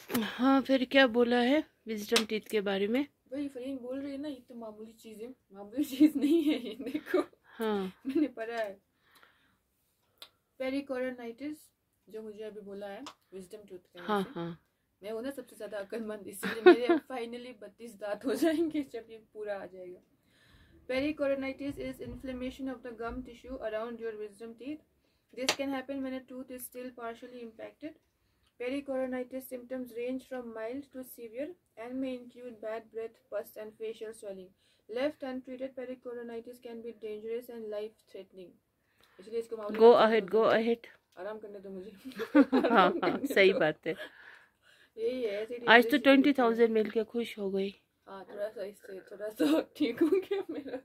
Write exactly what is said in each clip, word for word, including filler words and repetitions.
हाँ, फिर क्या बोला है विजडम टीथ के बारे में? वही फरीन बोल रही है ना, ये तो मामूली चीज है। मामूली चीज नहीं है ये, देखो। हाँ मैंने पढ़ा है पेरिकोरोनाइटिस, जो मुझे अभी बोला है विजडम टूथ के हाँ से। हाँ मैं हूँ ना सबसे ज्यादा अक्लमंद, इसीलिए मेरे अब फाइनली बत्तीस दांत हो जाएंगे जब ये पूरा आ जाएगा। Pericoronitis is inflammation of the gum tissue around your wisdom teeth. This can happen when a tooth is still partially impacted. Pericoronitis symptoms range from mild to severe and may include bad breath, pus, and facial swelling. Left untreated, pericoronitis can be dangerous and life-threatening. इसलिए इसको मामूली go ahead go ahead आराम करने दो मुझे। हाँ हाँ सही बात है। यही है ऐसे। आज तो ट्वेंटी थाउजेंड मिल के खुश हो गई। हाँ थोड़ा सा इससे थोड़ा सा ठीक हो गया मेरा।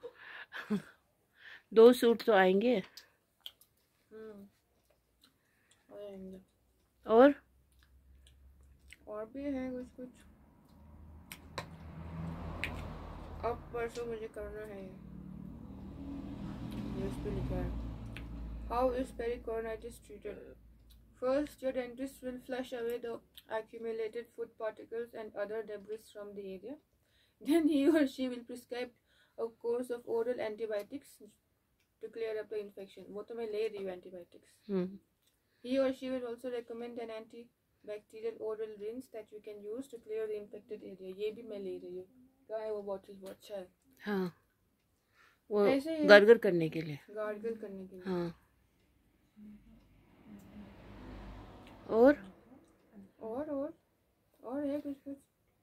दो सूट तो आएंगे। और और भी है कुछ कुछ। अब परसों मुझे करना है ये, इस पे लिखा है how is pericoronitis treated. First, your dentist will flush away the accumulated food particles and other debris from the area. Then he or she will prescribe a course of oral antibiotics to clear up the infection. वो तो मैं ले रही हूँ antibiotics. hmm. He or she will also recommend an antibacterial oral rinse that you can use to clear the infected area. ये भी मैं ले रही हूँ। क्या है वो बॉटल, वो अच्छा है। हाँ, वो गार्गल करने के लिए। गार्गल करने के लिए। हाँ। और और और और है कुछ कुछ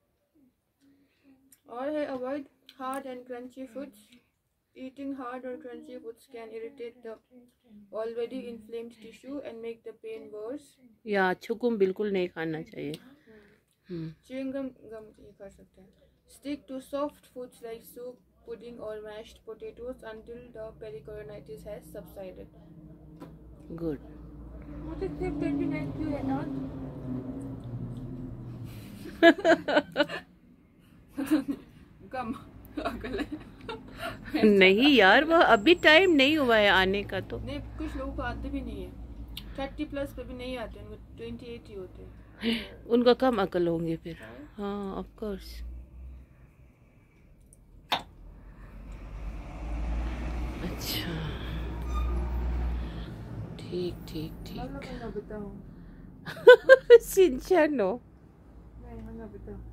और है avoid hard and crunchy foods. Eating hard or crunchy foods can irritate the already inflamed tissue and make the pain worse. या चुकुम बिल्कुल नहीं खाना चाहिए। Chewing gum gum ये खा सकते हैं। Stick to soft foods like soup, pudding or mashed potatoes until the pericoronitis has subsided. Good. मुझे सिर्फ twenty-nine क्यों है ना? कम अकल है। नहीं यार, वो अभी टाइम नहीं हुआ है आने का। तो नहीं, कुछ लोगों को आते भी नहीं है, थर्टी प्लस पे भी नहीं आते, उनको ट्वेंटी एट ही होते हैं। उनका कम अकल होंगे फिर। हाँ ऑफ कोर्स। अच्छा ठीक ठीक ठीक। बताओ सिंचनो। नहीं, बताओ।